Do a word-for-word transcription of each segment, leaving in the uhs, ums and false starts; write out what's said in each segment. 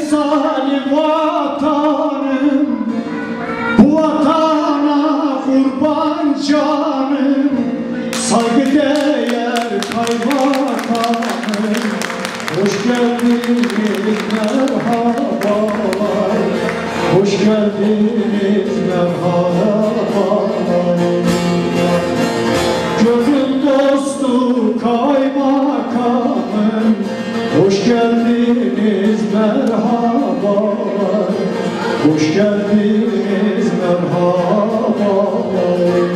misali vatanım, bu vatana kurban canım, saygıdeğer kaymakamım. Hoş geldiniz, merhabalar, hoş geldiniz, merhabalar. Gönül dostu kaymakamım, hoş geldiniz, merhabalar, hoş geldiniz, merhabalar.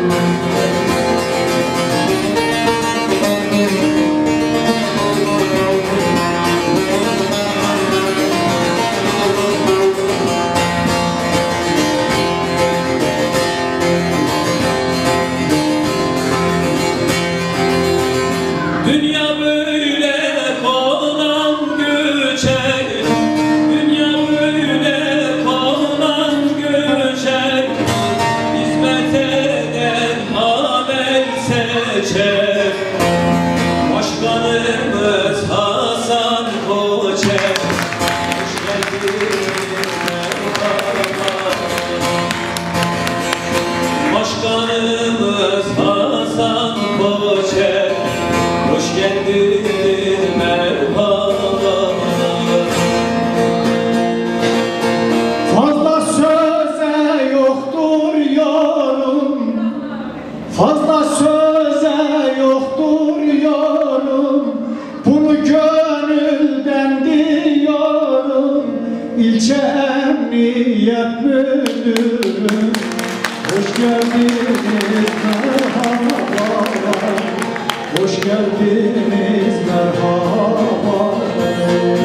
Dünya böyle konan göçer, dünya böyle konan göçer, hizmet eden amel seçer. Başkanımız Hasan Koçer, hoş geldiniz, merhaba. Başkanımız Hasan Koçer, hoş geldin, merhaba. Fazla söze yoktur yorum, fazla söze yoktur yorum, bunu gönülden diyorum. İlçe Emniyet Müdürüm, hoş geldiniz, merhabalar, hoş geldiniz, merhabalar.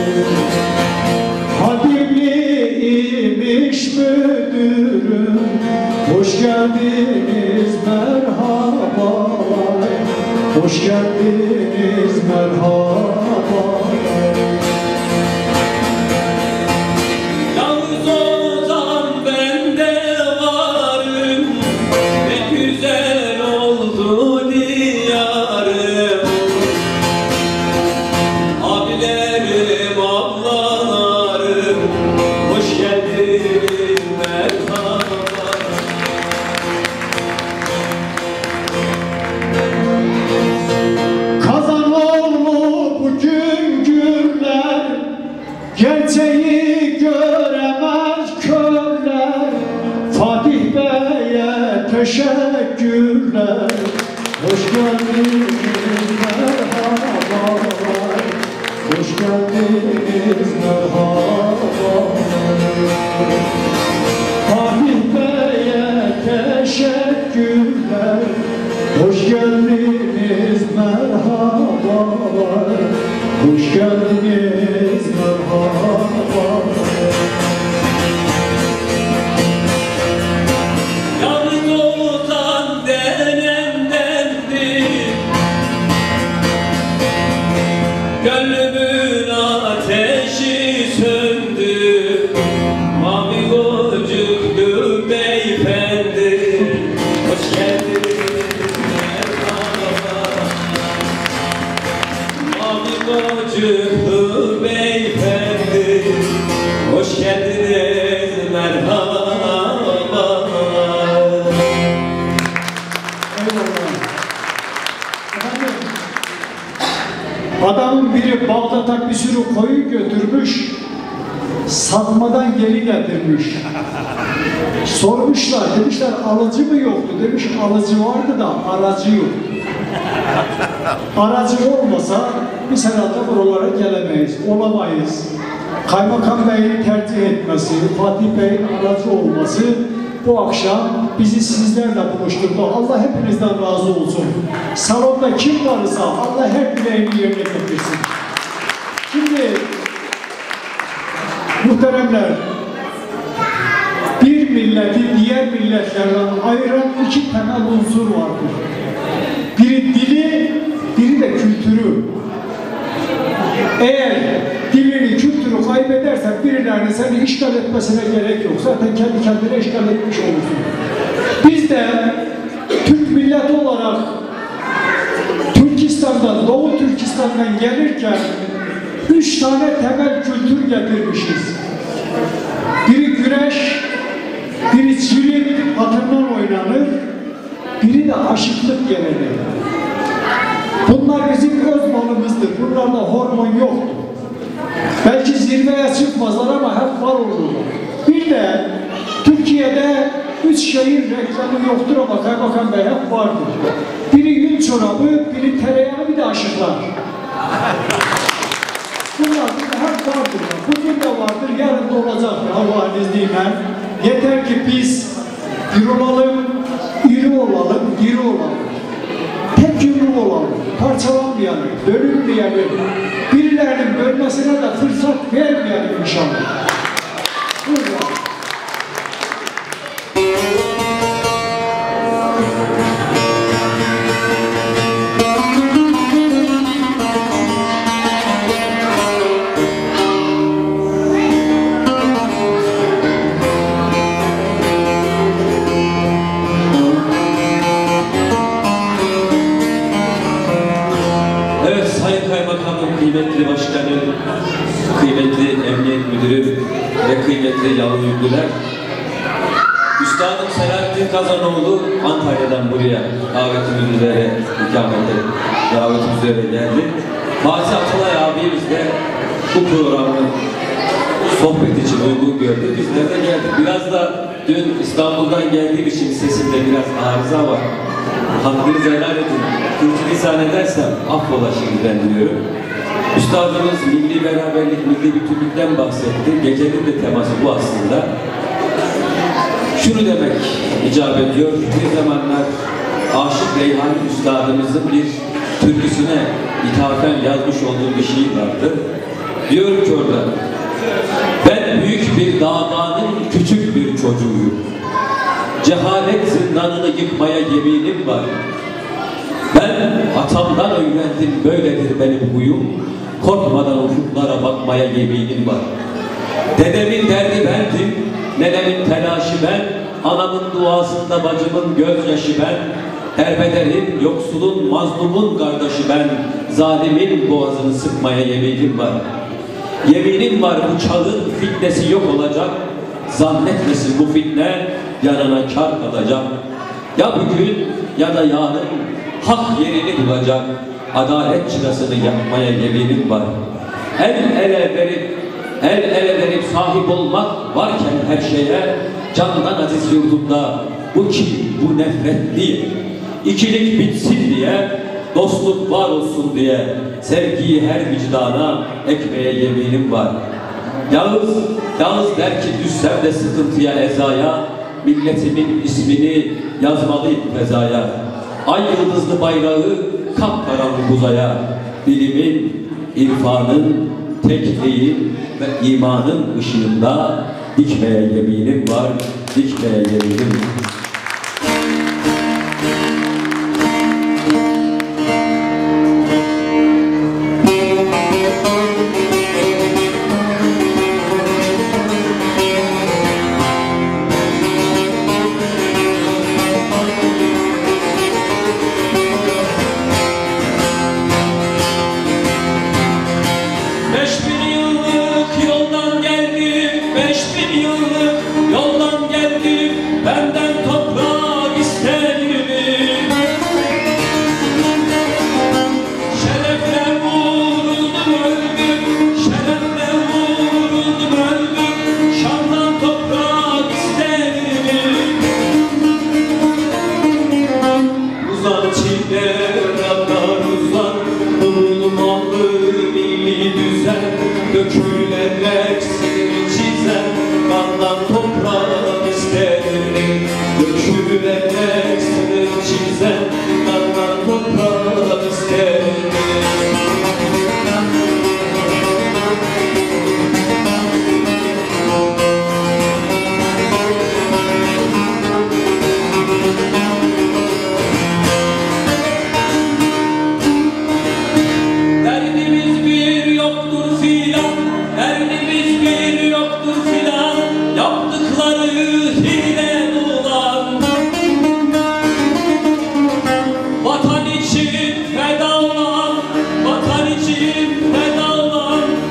Hadimli İmiş Müdürüm, hoş geldiniz, merhabalar, hoş geldiniz, merhabalar. Yalnız Ozan ben de varım, ne güzel oldu diyarım. Abilerim, ablalarım, hoş geldiniz, merhaba. Kazanoğlu bugün gürler, gerçeği göremez körler. Fatih Bey'e teşekkürler, hoş geldiniz, merhabalar, hoş geldiniz, merhabalar. Fatih Bey'e teşekkürler, hoş geldiniz, merhabalar, hoş geldiniz, merhabalar. Yalnız Ozan denendendir, gönlümün ateşi söndü. Mavi gocuklu beyefendi, hoş geldiniz, merhaba. Mavi gocuklu beyefendi, hoş geldiniz, merhaba. Eyvallah. Efendim, adamın biri Bağdat'a bir sürü koyun götürmüş, satmadan geri getirmiş. Sormuşlar, demişler alıcı mı yoktu? Demiş alıcı vardı da aracı yok. Aracı olmasa biz herhalde buralara gelemeyiz, olamayız. Kaymakam Bey'in tercih etmesi, Fatih Bey'in aracı olması bu akşam bizi sizlerle buluşturdu. Allah hepinizden razı olsun. Salonda kim varsa Allah her dileğini yerine getirsin. Şimdi muhteremler, bir milleti diğer milletlerden ayıran iki temel unsur vardır. Biri dili, biri de kültürü. Eğer dilini, kültürü kaybedersen birilerine seni işgal etmesine gerek yok. Zaten kendi kendine işgal etmiş olursun. Biz de Türk milleti olarak Türkistan'dan, Doğu Türkistan'dan gelirken Üç tane temel kültür getirmişiz. Biri güreş, biri cirit, atından oynanır, biri de aşıklık geleneği. Bunlar bizim öz malımızdır. Bunlarda hormon yoktur. Belki zirveye çıkmazlar ama hep var olurlar. Bir de Türkiye'de üç şehir reklamı yoktur ama Kaymakam Bey hep vardır. Biri yün çorabı, biri tereyağı, bir de aşıklar. Bunlar hep vardır. Bugün de vardır, yarın da olacak Allah'ın izniyle. Yeter ki biz bir olalım, iri olalım, diri olalım. Tek yumruk olalım, parçalanmayalım, bölünmeyelim. Birilerinin bölmesine de fırsat vermeyelim inşallah. Buyurun. Kıymetli başkanım, kıymetli emniyet müdürüm ve kıymetli yavru yüklüler. Üstadım Selahattin Kazanoğlu Antalya'dan buraya davetimiz üzere ikamete, davetimiz üzere geldi. Fatih Atalay abimiz de bu programın sohbet için uygun gördü. Bizler de geldik. Biraz da dün İstanbul'dan geldiğim için sesimde biraz arıza var. Hakkınızı helal edin. Kürtülisan edersem affola şimdiden diyorum. Üstadımız milli beraberlik, milli bütünlükten bahsetti. Gecenin de teması bu aslında. Şunu demek icap ediyor. Bir zamanlar Aşık Reyhan Üstadımızın bir türküsüne ithafen yazmış olduğu bir şiir vardı. Diyor ki orada, ben büyük bir davanın küçük bir çocuğuyum. Cehalet zindanını yıkmaya yeminim var. Ben atamdan öğrendim, böyledir benim huyum. Korkmadan ufuklara bakmaya yeminim var. Dedemin derdi bendim, nenemin telaşı ben, anamın duasında bacımın gözyaşı ben, derbederin, yoksulun, mazlumun kardeşi ben, zalimin boğazını sıkmaya yeminim var. Yeminim var bu çağın fitnesi yok olacak, zannetmesin bu fitne yanına kar kalacak. Ya bugün ya da yarın hak yerini bulacak, adalet çırasını yakmaya yeminim var. El ele verip, el ele verip sahip olmak varken her şeye, candan aziz yurdumda bu kin, bu nefret değil. İkilik bitsin diye, dostluk var olsun diye, sevgiyi her vicdana ekmeye yeminim var. Yağız, Yağız der ki düşsem de sıkıntıya, ezaya, milletimin ismini yazmalıyım fezaya. Ay yıldızlı bayrağı kapkaranlık uzaya, bilimin, irfanın, tekliğin ve imanın ışığında dikmeye yeminim var, dikmeye yeminim. Dökülerek seni çizen kandan toprak isterim. Dökülerek seni çizen kandan toprak isterim. Derdimiz bir yoktur filan, derdimiz bir yoktur filan, yaptıkları hile dolan. Vatan için feda olan, vatan için feda olan,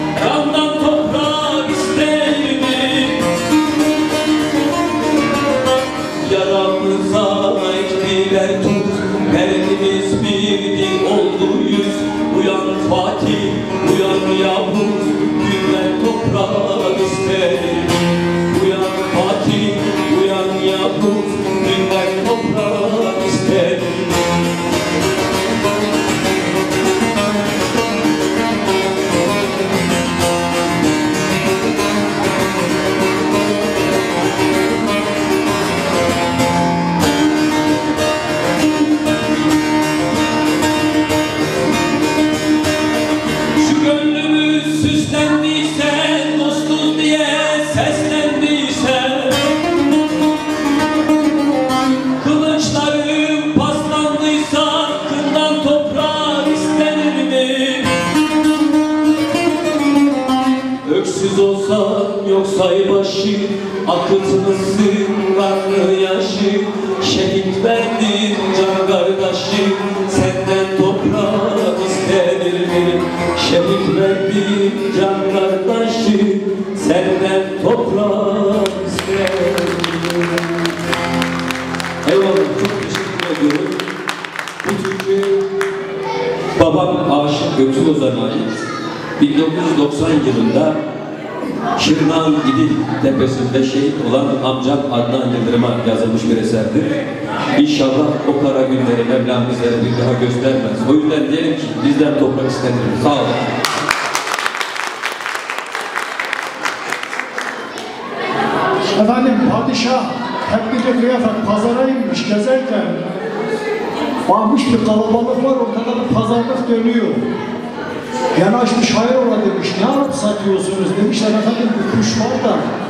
Seslendiysen, dostuz diye seslendiysen, kılıçlarım paslandıysa kından toprağı istenir mi? Öksüz olsan yok say başı, akıtmışsın kanlı yaşı. Şehit verdin can kardeşi, senden toprağı istenir mi? Şehit verdin can kardeşi, senden toprağı istenir mi? Eyvallah, çok teşekkür ediyorum. Bu türkü babam Aşık Göksu Ozan'a ait. bin dokuz yüz doksan yılında Şırnak'ın İdil tepesinde şehit olan amcam Adnan Yıldırım'a yazılmış bir eserdir. İnşallah o kara günleri Mevlam bizlere bir daha göstermez. O yüzden diyelim ki bizden toprak istenir. Sağ olun. Efendim padişah tebdili kıyafet pazara inmiş gezerken bakmış bir kalabalık var, ortada bir pazarlık dönüyor. Yanaşmış hayrola demiş, ne alıp satıyorsunuz demişler, efendim bir kuş var da